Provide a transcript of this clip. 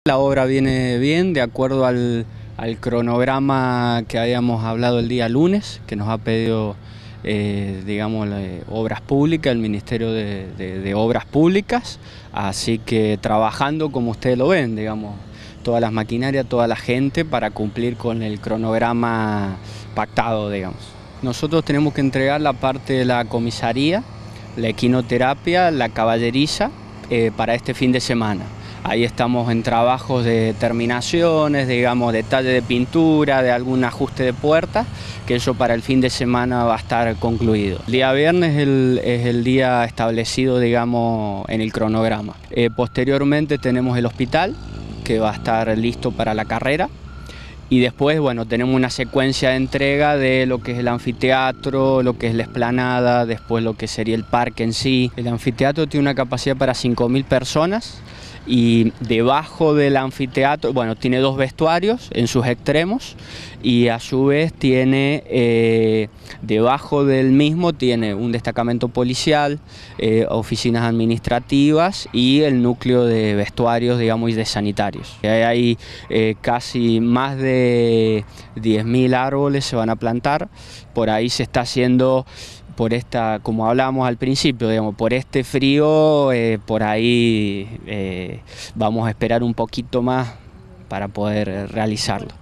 La obra viene bien, de acuerdo al cronograma que habíamos hablado el día lunes, que nos ha pedido, digamos, Obras Públicas, el Ministerio de Obras Públicas, así que trabajando como ustedes lo ven, digamos, todas las maquinarias, toda la gente para cumplir con el cronograma pactado, digamos. Nosotros tenemos que entregar la parte de la comisaría, la equinoterapia, la caballeriza, para este fin de semana. Ahí estamos en trabajos de terminaciones, digamos, detalle de pintura, de algún ajuste de puertas, que eso para el fin de semana va a estar concluido. El día viernes es el día establecido, digamos, en el cronograma. Posteriormente tenemos el hospital, que va a estar listo para la carrera. Y después, bueno, tenemos una secuencia de entrega de lo que es el anfiteatro, lo que es la explanada, después lo que sería el parque en sí. El anfiteatro tiene una capacidad para 5.000 personas y debajo del anfiteatro, bueno, tiene 2 vestuarios en sus extremos y a su vez tiene, debajo del mismo tiene un destacamento policial, oficinas administrativas y el núcleo de vestuarios, digamos, y de sanitarios. Hay casi más de 10.000 árboles se van a plantar, por ahí se está haciendo, por esta, como hablábamos al principio, digamos, por este frío, por ahí vamos a esperar un poquito más para poder realizarlo.